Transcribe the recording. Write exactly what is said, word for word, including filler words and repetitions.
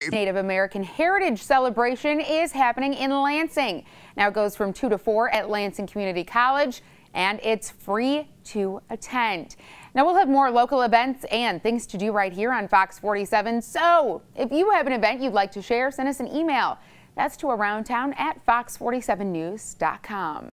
Native American Heritage Celebration is happening in Lansing. Now it goes from two to four at Lansing Community College, and it's free to attend. Now we'll have more local events and things to do right here on Fox forty-seven. So if you have an event you'd like to share, send us an email. That's to around town at fox forty-seven news dot com.